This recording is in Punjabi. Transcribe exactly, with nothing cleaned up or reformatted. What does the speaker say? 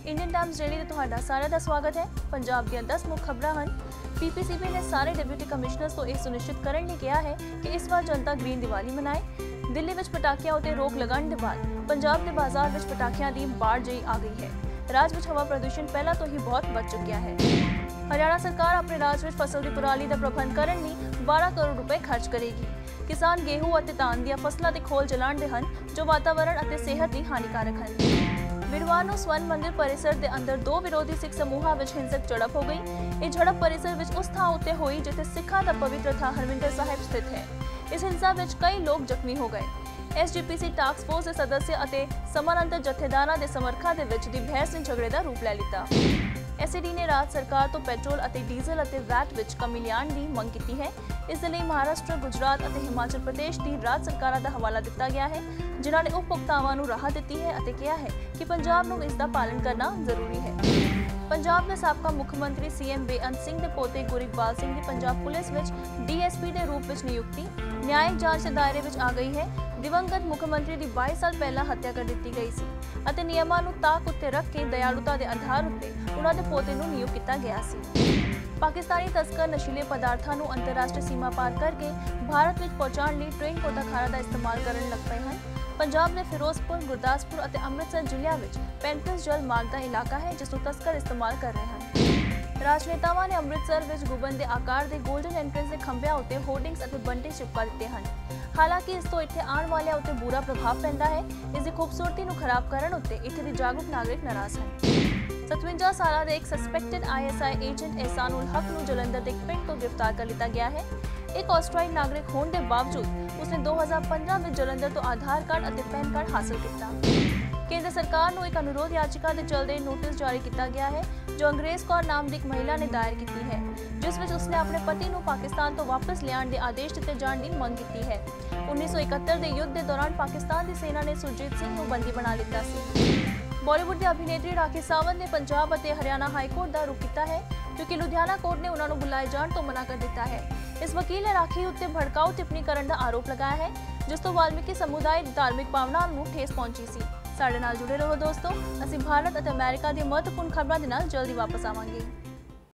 इंडियन टाइम्स डेली ਤੇ ਤੁਹਾਡਾ ਸਾਰਿਆਂ ਦਾ ਸਵਾਗਤ ਹੈ। ਪੰਜਾਬ ਦੀਆਂ ਦਸ ਮੁੱਖ ਖਬਰਾਂ ਹਨ। ਪੀਪੀਸੀਬੀ ਨੇ ਸਾਰੇ ਡਿਪਟੀ ਕਮਿਸ਼ਨਰਸ ਤੋਂ ਇਹ ਸੁਨਿਸ਼ਚਿਤ ਕਰਨ ਲਈ ਕਿਹਾ ਹੈ ਕਿ ਇਸ ਵਾਰ ਜਨਤਾ ਗ੍ਰੀਨ ਦੀਵਾਲੀ ਮਨਾਏ। ਦਿੱਲੀ ਵਿੱਚ ਪਟਾਕਿਆਂ ਉਤੇ ਰੋਕ ਲਗਾਉਣ ਦੇ ਬਾਅਦ ਪੰਜਾਬ ਦੇ ਬਾਜ਼ਾਰ ਵਿੱਚ ਪਟਾਕਿਆਂ ਦੀ ਬਾੜ ਜਿਹੀ ਆ ਗਈ ਹੈ। ਰਾਜ ਵਿੱਚ ਹਵਾ ਪ੍ਰਦੂਸ਼ਣ ਪਹਿਲਾਂ ਤੋਂ ਹੀ ਬਹੁਤ ਵੱਧ ਚੁੱਕਿਆ ਹੈ। ਹਰਿਆਣਾ ਸਰਕਾਰ ਆਪਣੇ ਰਾਜ ਵਿੱਚ ਫਸਲ ਦੀ ਪਰਾਲੀ ਦਾ ਪ੍ਰਬੰਧ ਕਰਨ ਲਈ ਬਾਰਾਂ ਕਰੋੜ ਰੁਪਏ ਖਰਚ ਕਰੇਗੀ। ਕਿਸਾਨ ਗੇਹੂੰ ਅਤੇ ਧਾਨ ਦੀਆਂ ਫਸਲਾਂ ਦੇ ਖੋਲ ਜਲਾਉਣਦੇ ਹਨ ਜੋ ਵਾਤਾਵਰਣ ਅਤੇ ਸਿਹਤ ਲਈ ਹਾਨੀਕਾਰਕ ਹਨ। ਵੀਰਵਾਰ ਨੂੰ ਸਵਰਨ ਮੰਦਿਰ परिसर ਦੇ ਅੰਦਰ ਦੋ ਵਿਰੋਧੀ ਸਿੱਖ ਸਮੂਹਾਂ ਵਿੱਚ ਹਿੰਸਕ ਝੜਪ ਹੋ ਗਈ। ਇਹ ਝੜਪ परिसर ਵਿੱਚ ਉਸ ਥਾਂ ਉੱਤੇ ਹੋਈ ਜਿੱਥੇ ਸਿੱਖਾਂ ਦਾ ਪਵਿੱਤਰ ਥਾਂ ਹਰਮਿੰਦਰ ਸਾਹਿਬ ਸਥਿਤ ਹੈ। ਇਸ ਹਿੰਸਾ ਵਿੱਚ ਕਈ ਲੋਕ ਜ਼ਖਮੀ ਹੋ ਗਏ। ਐਸਜੀਪੀਸੀ ਟਾਸਕ ਫੋਰਸ ਦੇ ਸਦस्य ਅਤੇ ਸਮਾਨਾਂਤਰ ਜਥੇਦਾਰਾਂ ਦੇ ਸਮਰਥਕਾਂ ਦੇ ਵਿੱਚ ਦੀ ਬਹਿਸ ਨੇ ਝਗੜੇ ਦਾ ਰੂਪ ਲੈ ਲਿੱਤਾ। ਐਸਈਡੀ ਨੇ ਰਾਜ ਸਰਕਾਰ ਤੋਂ ਪੈਟਰੋਲ ਅਤੇ ਡੀਜ਼ਲ ਅਤੇ ਵੈਟ ਵਿੱਚ ਕਮੀ ਲਿਆਉਣ ਦੀ ਮੰਗ ਕੀਤੀ ਹੈ। ਇਸ ਦੇ ਲਈ ਮਹਾਰਾਸ਼ਟਰ, ਗੁਜਰਾਤ ਅਤੇ ਹਿਮਾਚਲ ਪ੍ਰਦੇਸ਼ ਦੀ ਰਾਜ ਸਰਕਾਰਾਂ ਦਾ ਹਵਾਲਾ ਦਿੱਤਾ ਗਿਆ ਹੈ, ਜਿਨ੍ਹਾਂ ਨੇ ਉਪਭੋਗਤਾਵਾਂ ਨੂੰ ਰਾਹਤ ਦਿੱਤੀ ਹੈ ਅਤੇ ਕਿਹਾ ਹੈ ਕਿ ਪੰਜਾਬ ਨੂੰ ਇਸ ਦਾ ਪਾਲਣ ਕਰਨਾ ਜ਼ਰੂਰੀ ਹੈ। ਪੰਜਾਬ ਦੇ ਸਾਬਕਾ ਮੁੱਖ ਮੰਤਰੀ ਸੀਐਮ ਬੇਅੰਤ ਸਿੰਘ ਦੇ ਪੋਤੇ ਗੁਰਿਕਬਾਲ ਸਿੰਘ ਦੀ ਪੰਜਾਬ ਪੁਲਿਸ ਵਿੱਚ ਡੀਐਸਪੀ ਦੇ ਰੂਪ ਵਿੱਚ ਨਿਯੁਕਤੀ ਨਿਆਇਕ ਜਾਂਚ ਦੇ ਦਾਇਰੇ ਵਿੱਚ ਆ ਗਈ ਹੈ। ਦਿਵੰਗਤ ਮੁੱਖ ਮੰਤਰੀ ਦੀ ਬਾਈ ਸਾਲ ਪਹਿਲਾਂ ਹੱਤਿਆ ਕਰ ਦਿੱਤੀ ਗਈ ਸੀ ਅਤੇ ਨਿਯਮਾਂ ਨੂੰ ਤਾਕ ਉੱਤੇ ਰੱਖ ਕੇ ਦਇਆਲੁਤਾ ਦੇ ਆਧਾਰ ਉੱਤੇ ਉਹਨਾਂ ਦੇ ਪੋਤੇ ਨੂੰ ਨਿਯੁਕਤ ਕੀਤਾ ਗਿਆ ਸੀ। ਪਾਕਿਸਤਾਨੀ ਤਸਕਰ ਨਸ਼ੀਲੇ ਪਦਾਰਥਾਂ ਨੂੰ ਅੰਤਰਰਾਸ਼ਟਰੀ ਸੀਮਾ ਪਾਰ ਕਰਕੇ ਭਾਰਤ ਵਿੱਚ ਪਹੁੰਚਾਉਣ ਲਈ ਟ੍ਰੇਨ ਕੋਟਾਖਾਰਾ ਦਾ ਇਸਤੇਮਾਲ ਕਰਨ ਲੱਗ ਪਏ ਹਨ। ਪੰਜਾਬ ਦੇ ਫਿਰੋਜ਼ਪੁਰ, ਗੁਰਦਾਸਪੁਰ ਅਤੇ ਅੰਮ੍ਰਿਤਸਰ ਜ਼ਿਲ੍ਹਿਆਂ ਵਿੱਚ ਪੈਂतीस ਜਲ ਮਾਰਗ ਦਾ ਇਲਾਕਾ ਹੈ ਜਿਸ ਨੂੰ ਤਸਕਰ ਇਸਤੇਮਾਲ ਕਰ ਰਹੇ ਹਨ। ਰਾਜਨੇਤਾਵਾਂ ਨੇ ਅੰਮ੍ਰਿਤਸਰ ਵਿੱਚ ਗੁੰਬਦ ਦੇ ਆਕਾਰ ਦੇ ਗੋਲਡਨ ਐਂਟਰੈਂਸ ਦੇ ਖੰਭਿਆਂ ਉੱਤੇ ਹੋਰਡਿੰਗਸ ਅਤੇ ਬੰਟੇ ਚਿਪਕਾ ਦਿੱਤੇ ਹਨ। ਹਾਲਾਂਕਿ ਇਸ ਤੋਂ ਇੱਥੇ ਆਉਣ ਵਾਲਿਆਂ ਉੱਤੇ ਬੁਰਾ ਪ੍ਰਭਾਵ ਪੈਂਦਾ ਹੈ। ਇਸ ਦੀ ਖੂਬਸੂਰਤੀ ਨੂੰ ਖਰਾਬ ਕਰਨ ਉੱਤੇ ਇੱਥੇ ਦੇ ਜਾਗਰੂਕ ਨਾਗਰਿਕ ਨਾਰਾਜ਼ ਹਨ। सतवंजा ਸਾਲਾਂ ਦੇ ਇੱਕ ਸਸਪੈਕਟਡ ਆਈਐਸਆਈ ਏਜੰਟ ਇਹਸਾनुल हक ਨੂੰ ਜਲੰਧਰ ਦੇ ਇੱਕ ਪਿੰਡ ਤੋਂ ਗ੍ਰਿਫਤਾਰ ਕਰ ਲਿੱਤਾ ਗਿਆ ਹੈ। ਇੱਕ ਆਸਟ੍ਰੇਲੀਅਨ ਨਾਗਰਿਕ ਹੋਣ ਦੇ ਬਾਵਜੂਦ ਉਸਨੇ ਦੋ ਹਜ਼ਾਰ ਪੰਦਰਾਂ ਵਿੱਚ ਜਲੰਧਰ ਤੋਂ ਆਧਾਰ ਕਾਰਡ ਅਤੇ ਪੈਨ ਕਾਰਡ ਹਾਸਲ ਕੀਤਾ। ਕੇਂਦਰ ਸਰਕਾਰ ਨੂੰ ਇੱਕ ਅਨੁਰੋਧ ਯਾਚਿਕਾ ਦੇ ਚਲਦੇ ਨੋਟਿਸ ਜਾਰੀ ਕੀਤਾ ਗਿਆ ਹੈ ਜੋ ਅੰਗਰੇਜ਼ ਕੌਰ ਨਾਮ ਦੀ ਇੱਕ ਮਹਿਲਾ ਨੇ ਦਾਇਰ ਕੀਤੀ ਹੈ, ਜਿਸ ਵਿੱਚ ਉਸਨੇ ਆਪਣੇ ਪਤੀ ਨੂੰ ਪਾਕਿਸਤਾਨ ਤੋਂ ਵਾਪਸ ਲਿਆਉਣ ਦੇ ਆਦੇਸ਼ ਦਿੱਤੇ ਜਾਣ ਦੀ ਮੰਗ ਕੀਤੀ ਹੈ। ਉੱਨੀ ਸੌ ਇਕਹੱਤਰ ਦੇ ਯੁੱਧ ਦੇ ਦੌਰਾਨ ਪਾਕਿਸਤਾਨ ਦੀ ਸੈਨਾ ਨੇ ਸੁਰਜੀਤ ਸਿੰਘ ਨੂੰ ਬੰਦੀ ਬਣਾ ਲਿੱਤਾ ਸੀ। ਬਾਲੀਵੁੱਡ ਦੇ ਅਭਿਨੇਤਰੀ ਰਾਖੀ ਸਾਵੰਤ ਨੇ ਪੰਜਾਬ ਅਤੇ ਹਰਿਆਣਾ ਹਾਈ ਕੋਰਟ ਦਾ ਰੁਖ ਕੀਤਾ ਹੈ ਕਿਉਂਕਿ ਲੁਧਿਆਣਾ ਕੋਰਟ ਨੇ ਉਹਨਾਂ ਨੂੰ ਬੁਲਾਏ ਜਾਣ ਤੋਂ ਮਨਾ ਕਰ ਦਿੱਤਾ ਹੈ। ਇਸ ਵਕੀਲ ਨੇ ਰਾਖੀ ਉੱਤੇ ਭੜਕਾਊ ਟਿੱਪਣੀ ਕਰਨ ਦਾ ਆਰੋਪ ਲਗਾਇਆ ਹੈ ਜਿਸ ਤੋਂ ਵਾਲਮੀਕੀ ਸਮੁਦਾਇ ਦੀ ਧਾਰਮਿਕ ਭਾਵਨਾਵਾਂ ਨੂੰ ਠੇਸ ਪਹੁੰਚੀ ਸੀ। ਸਾਡੇ ਨਾਲ ਜੁੜੇ ਰਹੋ ਦੋਸਤੋ, ਅਸੀਂ ਭਾਰਤ ਅਤੇ ਅਮਰੀਕਾ ਦੀਆਂ ਮਹੱਤਵਪੂਰਨ ਖਬਰਾਂ ਦੇ ਨਾਲ ਜਲਦੀ ਵਾਪਸ ਆਵਾਂਗੇ।